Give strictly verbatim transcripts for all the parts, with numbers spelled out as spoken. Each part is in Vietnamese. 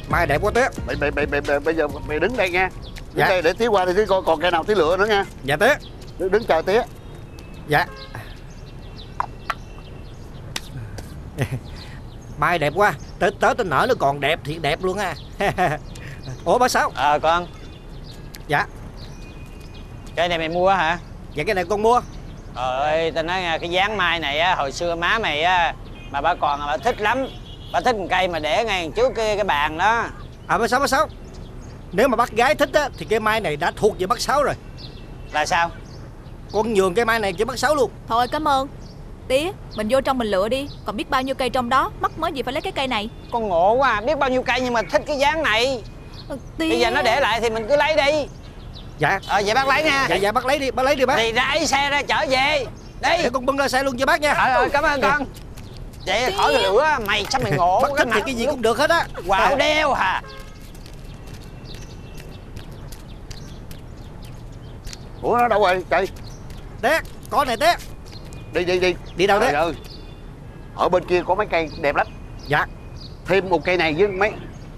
Mai đẹp quá Tía. Mày mày mày, mày, mày bây giờ mày đứng đây nha. Đứng Dạ. đây để Tía qua thì Tía coi còn cây nào Tía lựa nữa nha. Dạ Tía. Đứng, đứng chờ Tía. Dạ. Mai đẹp quá. Tới tới tên nở nó còn đẹp thì đẹp luôn ha. Ủa bác Sáu. Ờ à, con. Dạ. Cây này mày mua hả? Dạ cái này con mua. Trời ơi, tao nói nghe, cái dáng mai này á, hồi xưa má mày á, mà bà còn bà thích lắm. Bà thích một cây mà để ngay trước cái, cái bàn đó. À bác Sáu, bác Sáu, nếu mà bác gái thích á thì cây mai này đã thuộc về bác Sáu rồi. Là sao? Con nhường cây mai này cho bác Sáu luôn. Thôi cảm ơn. Tía, mình vô trong mình lựa đi. Còn biết bao nhiêu cây trong đó, mắc mới gì phải lấy cái cây này. Con ngộ quá à, biết bao nhiêu cây nhưng mà thích cái dáng này. Ừ, Tía. Bây giờ nó để lại thì mình cứ lấy đi. Dạ. Ờ vậy bác lấy nha. Dạ dạ bác lấy đi, bác lấy đi bác. Thì ra ấy xe ra chở về. Đi. Để con bưng ra xe luôn cho bác nha. Ờ ờ cảm ơn con. Vậy khỏi cái lửa, mày sao mày ngộ. Bác thích thì cái gì cũng được hết á. Quạo đeo hả? Ủa nó đâu rồi trời? Té, có này Té. Đi đi đi. Đi đâu Té? Trời ơi. Ở bên kia có mấy cây đẹp lắm. Dạ. Thêm một cây này với mấy.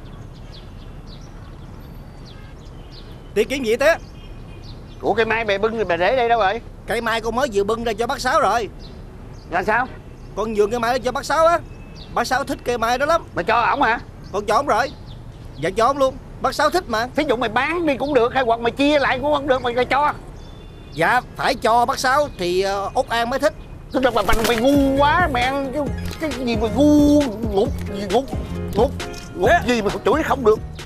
Tí kiếm gì Té? Ủa cây mai mày bưng mày để đây đâu rồi? Cây mai con mới vừa bưng ra cho bác Sáu rồi. Là sao? Con nhường cây mai đó cho bác Sáu á. Bác Sáu thích cây mai đó lắm. Mày cho ổng hả? Con cho ổng rồi. Dạ cho ổng luôn. Bác Sáu thích mà. Thí dụ mày bán đi cũng được hay hoặc mày chia lại cũng không được, mày cho. Dạ phải cho bác Sáu thì uh, Út An mới thích. Tức là mày, mày, mày ngu quá, mày ăn cái, cái gì mà ngu ngục gì ngục ngục ngục gì mà chửi không được.